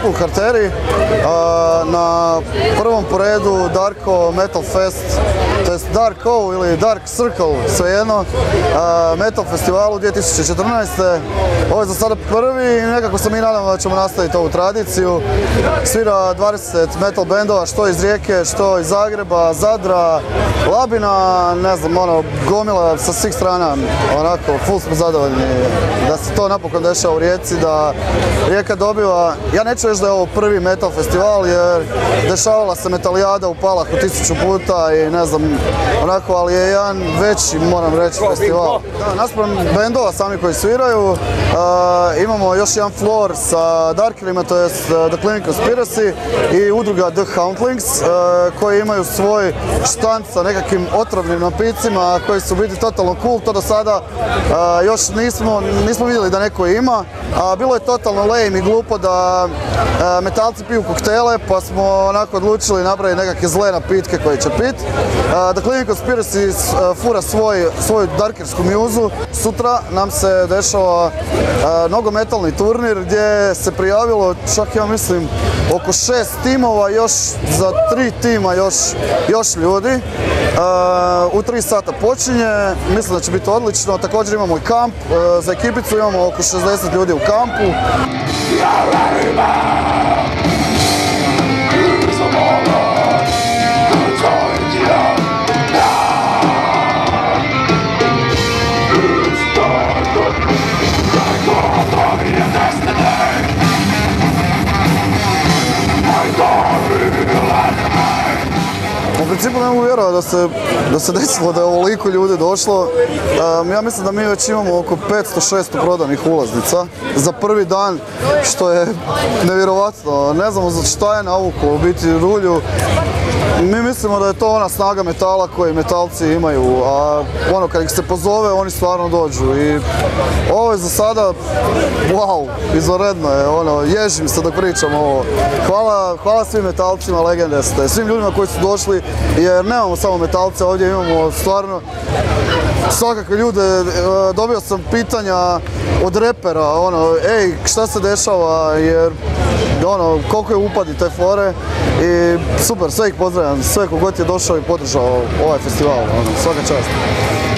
principu u Harteri, na prvom poredu Darko Metal Fest, to je Darko ili Dark Circle, svejedno, Metal Festivalu 2014. Ovo je za sada prvi i nekako se mi nadamo da ćemo nastaviti ovu tradiciju. Svira 20 metal bendova, što iz Rijeke, što iz Zagreba, Zadra, Labina, ne znam, gomila sa svih strana, onako, full smo zadovoljni da se to napokon dešava u Rijeci, da Rijeka dobiva, ja neću reći da je ovo prvi metal festival jer dešavala se Metalijada u Palahu 1000 puta i ne znam, onako, ali je jedan veći, moram reći, festival. Naspram bendova sami koji sviraju, imamo još jedan floor sa Darkerima, to je The Clinic Conspiracy i udruga The Houndlings, koji imaju svoj štand sa nekakvim otrovnim napicima koji su biti totalno cool. To do sada još nismo vidjeli da neko ima, a bilo je totalno lame i glupo da metalci piju koktele, pa smo onako odlučili napraviti nekakve zle napitke koje će pit. The Clinic Conspiracy fura svoju darkersku mjuzu. Sutra nam se dešava nogometalni turnir gdje se prijavilo čak, ja mislim, oko 6 timova, još za 3 tima još ljudi. U 3 sata počinje, mislim da će biti odlično. Također imamo i kamp, za ekipicu imamo oko 60 ljudi u kampu. U principu ne mogu vjerovati da se desilo da je ovoliko ljudi došlo. Ja mislim da mi već imamo oko 500-600 prodanih ulaznica za prvi dan, što je nevjerovatno. Ne znamo za šta je navuku, u biti rulju. Mi mislimo da je to ona snaga metala koju metalci imaju, a kad ih se pozove, oni stvarno dođu. I ovo je za sada, wow, izvanredno je, ježim se dok pričam ovo. Hvala svim metalcima, legende ste, svim ljudima koji su došli, jer nemamo samo metalce, ovdje imamo stvarno svakakve ljude. Dobio sam pitanja od repera, ej, šta se dešava, jer koliko je upadi te fore i super, sve ih pozdravljam, sve kogod je došao i podržao ovaj festival, svaka čast.